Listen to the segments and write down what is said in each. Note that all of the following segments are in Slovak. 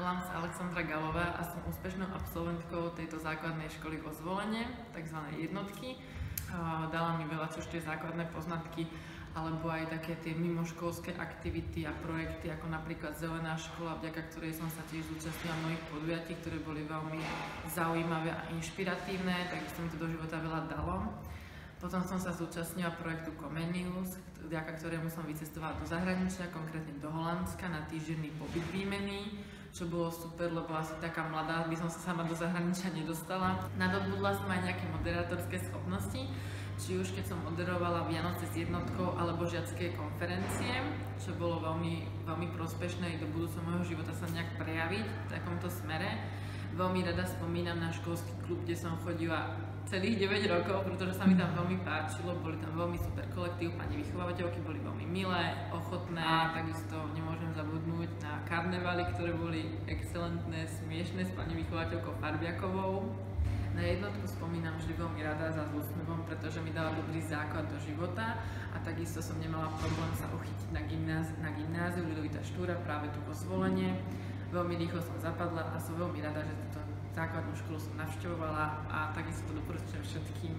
Volám sa Alexandra Galová a som úspešnou absolventkou tejto základnej školy vo Zvolene, tzv. Jednotky. Dala mi veľa či už tie základné poznatky, alebo aj také tie mimoškolské aktivity a projekty, ako napríklad Zelená škola, vďaka ktorej som sa tiež zúčastnila mnohých podujatí, ktoré boli veľmi zaujímavé a inšpiratívne, takže mi to do života veľa dalo. Potom som sa zúčastnila projektu Comenius, vďaka ktorému som vycestovala do zahraničia, konkrétne do Holandska na týždenný pobyt výmenný, čo bolo super, lebo asi taká mladá by som sa sama do zahraničia nedostala. Nadobudla som aj nejaké moderátorské schopnosti, či už keď som moderovala Vianoce s jednotkou alebo žiacké konferencie, čo bolo veľmi prospešné do budúceho môjho života sa nejak prejaviť v takomto smere. Veľmi rada spomínam na školský klub, kde som chodila celých 9 rokov, pretože sa mi tam veľmi páčilo, boli tam veľmi super kolektív, pani vychovávateľky boli veľmi milé, ochotné, takisto nemôžem zabudnúť na karnevály, ktoré boli excelentné, smiešné s pani vychovateľkou Farbiakovou. Na jednotku spomínam vždy veľmi rada za úsmevom, pretože mi dala dobrý základ do života a takisto som nemala problém sa uchytiť na gymnáziu Ľudovita Štúra práve tu vo Zvolene. Veľmi rýchlo som zapadla a som veľmi rada, že túto základnú školu som navštevovala a takisto to doporučujem všetkým.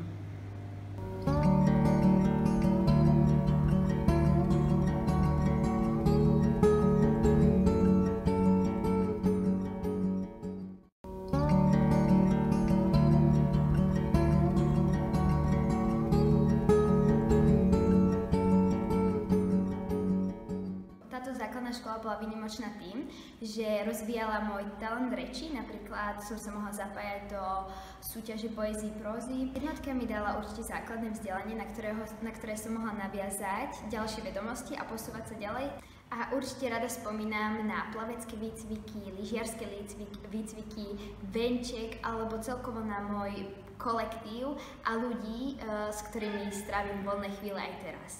Táto základná škola bola výnimočná tým, že rozvíjala môj talent reči, napríklad som sa mohla zapájať do súťaže poézie, prózy. Jednotka mi dala určite základné vzdelanie, na ktoré som mohla naviazať ďalšie vedomosti a posúvať sa ďalej. A určite rada spomínam na plavecké výcviky, lyžiarske výcviky, venček alebo celkovo na môj kolektív a ľudí, s ktorými strávim voľné chvíle aj teraz.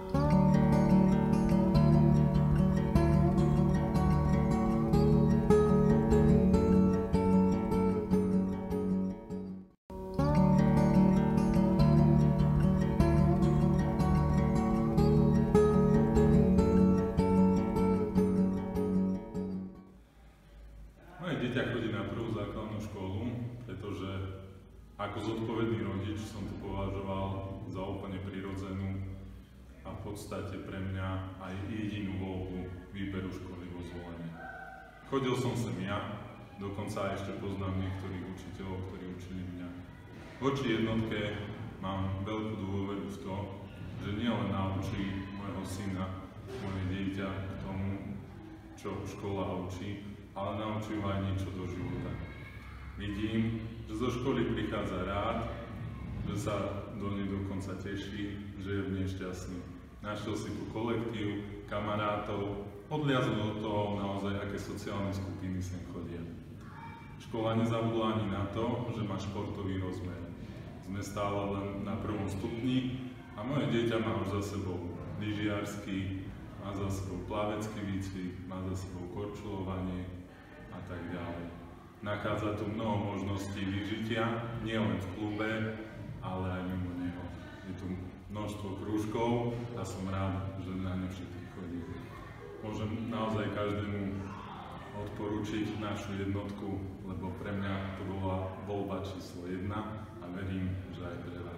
Moje dieťa chodí na prvú základnú školu, pretože ako zodpovedný rodič som to považoval za úplne prirodzenú a v podstate pre mňa aj jedinú voľbu výberu školy vo Zvolene. Chodil som sem ja, dokonca ešte poznám niektorých učiteľov, ktorí učili mňa. Voči jednotke mám veľkú dôveru v to, že nielen naučí môjho syna, moje dieťa k tomu, čo škola učí, ale naučí ho aj niečo do života. Vidím, že zo školy prichádza rád, že sa do nej dokonca teší, že je v nej šťastný. Našiel si tu kolektív, kamarátov, odliazol od toho naozaj, aké sociálne skupiny sem chodia. Škola nezabudla ani na to, že má športový rozmer. Sme stále len na prvom stupni a moje dieťa má už za sebou lyžiarsky, má za sebou plavecký výcvik, má za sebou korčulovanie a tak ďalej. Nachádza tu mnoho možností vyžitia, nielen v klube, ale aj mimo neho. Je tu množstvo krúžkov a som rád, že na ne všetky chodí. Môžem naozaj každému odporúčiť našu jednotku, lebo pre mňa to bola voľba číslo 1 a verím, že aj pre vás.